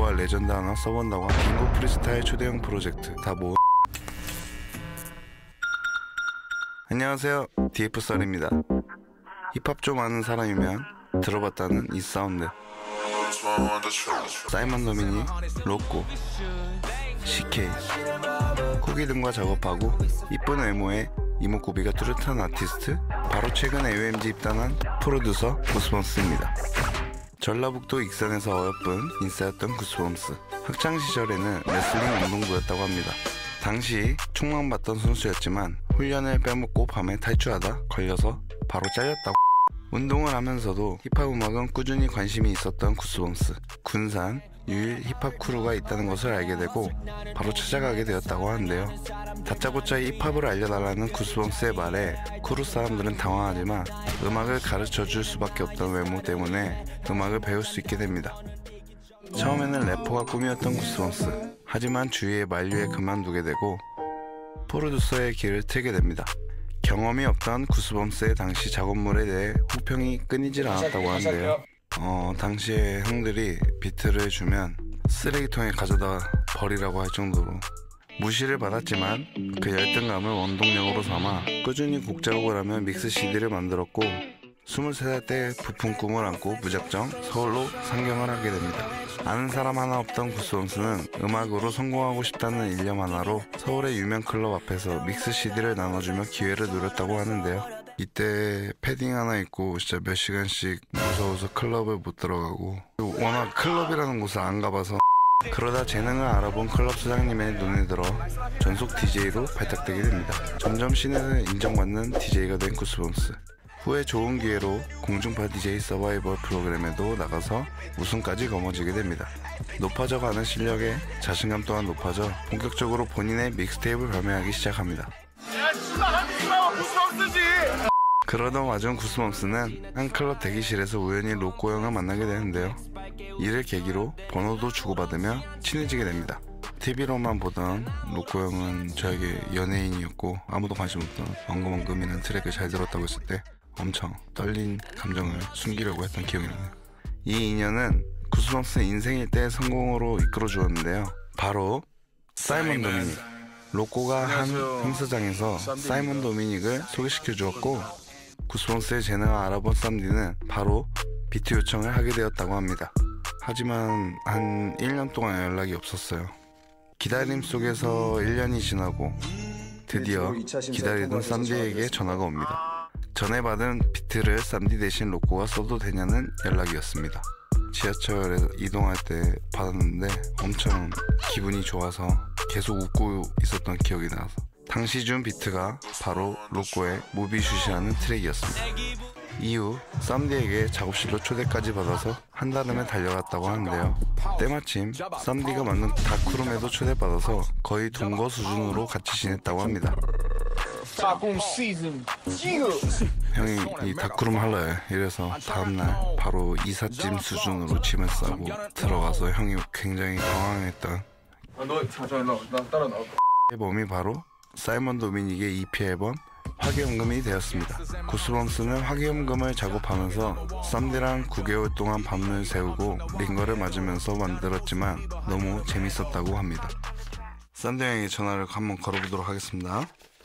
딩고와 레전드 하나 써본다고 한 딩고 프리스타일 초대형 프로젝트 다 모은. 안녕하세요, DF썰입니다. 힙합 좀 아는 사람이면 들어봤다는 이 사운드. 사이먼 도미닉, 로꼬, CK, 쿠기 등과 작업하고 이쁜 외모에 이목구비가 뚜렷한 아티스트, 바로 최근 AOMG 입단한 프로듀서 구스범스입니다. 전라북도 익산에서 어여쁜 인싸였던 구스범스. 학창시절에는 레슬링 운동부였다고 합니다. 당시 총망받던 선수였지만 훈련을 빼먹고 밤에 탈주하다 걸려서 바로 잘렸다고. 운동을 하면서도 힙합 음악은 꾸준히 관심이 있었던 구스범스. 군산 유일 힙합 크루가 있다는 것을 알게 되고 바로 찾아가게 되었다고 하는데요. 다짜고짜 힙합을 알려달라는 구스범스의 말에 크루 사람들은 당황하지만 음악을 가르쳐줄 수밖에 없던 외모 때문에 음악을 배울 수 있게 됩니다. 처음에는 래퍼가 꿈이었던 구스범스. 하지만 주위의 만류에 그만두게 되고 프로듀서의 길을 트게 됩니다. 경험이 없던 구스범스의 당시 작업물에 대해 호평이 끊이질 않았다고 하는데요. 당시에 형들이 비트를 주면 쓰레기통에 가져다 버리라고 할 정도로 무시를 받았지만 그 열등감을 원동력으로 삼아 꾸준히 곡 작업을 하며 믹스 CD를 만들었고 23살 때 부푼 꿈을 안고 무작정 서울로 상경을 하게 됩니다. 아는 사람 하나 없던 구스범스는 음악으로 성공하고 싶다는 일념 하나로 서울의 유명 클럽 앞에서 믹스 CD를 나눠주며 기회를 누렸다고 하는데요. 이때 패딩 하나 입고 진짜 몇 시간씩 무서워서 클럽을 못 들어가고 워낙 클럽이라는 곳을 안 가봐서 그러다 재능을 알아본 클럽 사장님의 눈에 들어 전속 DJ로 발탁되게 됩니다. 점점 신에서 인정받는 DJ가 된 구스범스. 후에 좋은 기회로 공중파 DJ 서바이벌 프로그램에도 나가서 우승까지 거머쥐게 됩니다. 높아져가는 실력에 자신감 또한 높아져 본격적으로 본인의 믹스테이프를 발매하기 시작합니다. 그러던 와중 구스범스는 한 클럽 대기실에서 우연히 로꼬 형을 만나게 되는데요. 이를 계기로 번호도 주고받으며 친해지게 됩니다. TV로만 보던 로꼬 형은 저에게 연예인이었고 아무도 관심 없던 엉금엉금이라는 트랙을 잘 들었다고 했을 때 엄청 떨린 감정을 숨기려고 했던 기억이 나네요. 이 인연은 구스범스 인생일 때 성공으로 이끌어 주었는데요. 바로 사이먼 도미닉. 로꼬가 한 행사장에서 사이먼 도미닉을 소개시켜 주었고 구스범스의 재능을 알아본 쌈디는 바로 비트 요청을 하게 되었다고 합니다. 하지만 한 1년 동안 연락이 없었어요. 기다림 속에서 1년이 지나고 드디어 기다리던 쌈디에게 전화가 옵니다. 전에 받은 비트를 쌈디 대신 로꼬가 써도 되냐는 연락이었습니다. 지하철에서 이동할 때 받았는데 엄청 기분이 좋아서 계속 웃고 있었던 기억이 나서 당시 준 비트가 바로 로꼬의 무비슛이라는 트랙이었습니다. 이후 쌈디에게 작업실로 초대까지 받아서 한달음에 달려갔다고 하는데요. 때마침 쌈디가 만든 다크룸에도 초대받아서 거의 동거 수준으로 같이 지냈다고 합니다. 형이 이 다크룸 할래 이래서 다음날 바로 이삿짐 수준으로 짐을 싸고 들어가서 형이 굉장히 당황했던 앨범이 바로 사이먼 도미닉의 EP 앨범 화기연금이 되었습니다. 구스범스는 화기연금을 작업하면서 쌈디랑 9개월 동안 밤을 새우고 링거를 맞으면서 만들었지만 너무 재밌었다고 합니다. 쌈디 형에게 전화를 한번 걸어보도록 하겠습니다.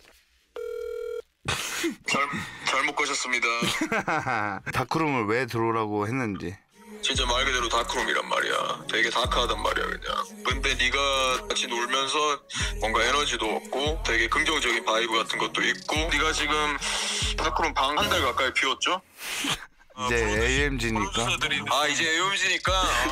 잘못 거셨습니다. 다크룸을 왜 들어오라고 했는지. 진짜 말 그대로 다크룸이란 말이야. 되게 다크하단 말이야 그냥. 근데 네가 같이 놀면서 뭔가 에너지도 얻고 되게 긍정적인 바이브 같은 것도 있고 네가 지금 다크룸 방 한 달 가까이 비웠죠? 이제 AOMG니까. 아 이제 AOMG니까.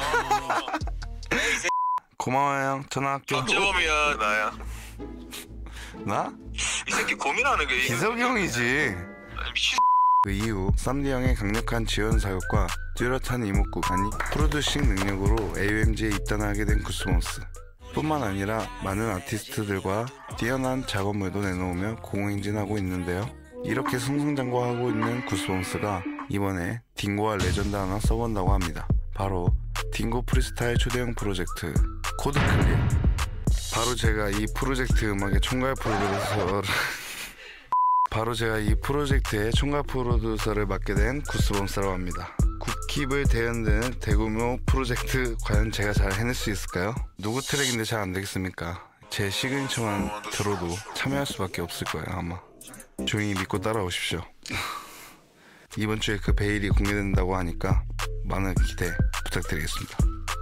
고마워요 형. 전화할게. 박재범이야 나야. 나? 이 새끼 고민하는 게 기석이 형이지. 미친. 그 이후 쌈디 형의 강력한 지원 사격과 뚜렷한 이목구 아니 프로듀싱 능력으로 AOMG에 입단하게 된 구스범스. 뿐만 아니라 많은 아티스트들과 뛰어난 작업물도 내놓으며 공행진하고 있는데요. 이렇게 승승장구하고 있는 구스범스가 이번에 딩고와 레전드 하나 써본다고 합니다. 바로 딩고 프리스타일 초대형 프로젝트 코드 클리어. 바로 제가 이 프로젝트 음악의 총괄 프로듀서를 바로 제가 이 프로젝트의 총괄 프로듀서를 맡게 된 구스범스라고 합니다. 국힙을 대연되는 대규모 프로젝트 과연 제가 잘 해낼 수 있을까요? 누구 트랙인데 잘 안되겠습니까? 제 시그니처만 들어도 참여할 수밖에 없을 거예요 아마. 조용히 믿고 따라오십시오. 이번 주에 그 베일이 공개된다고 하니까 많은 기대 부탁드리겠습니다.